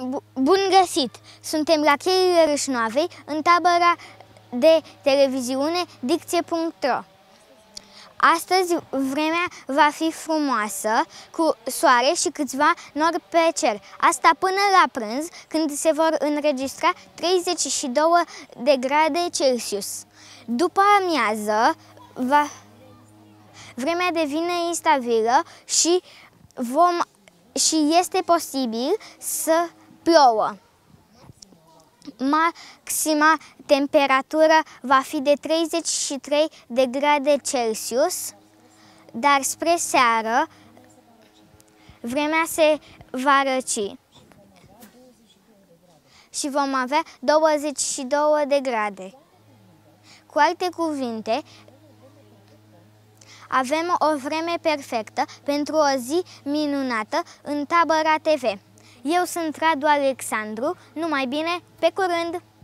Bun găsit! Suntem la Cheile Râșnoavei, în tabăra de televiziune Dicție.ro. Astăzi vremea va fi frumoasă, cu soare și câțiva nori pe cer. Asta până la prânz, când se vor înregistra 32 de grade Celsius. După amiază, vremea devine instabilă și este posibil să plouă. Maxima temperatură va fi de 33 de grade Celsius, dar spre seară vremea se va răci și vom avea 22 de grade. Cu alte cuvinte, avem o vreme perfectă pentru o zi minunată în Tabăra TV. Eu sunt Radu Alexandru, numai bine, pe curând!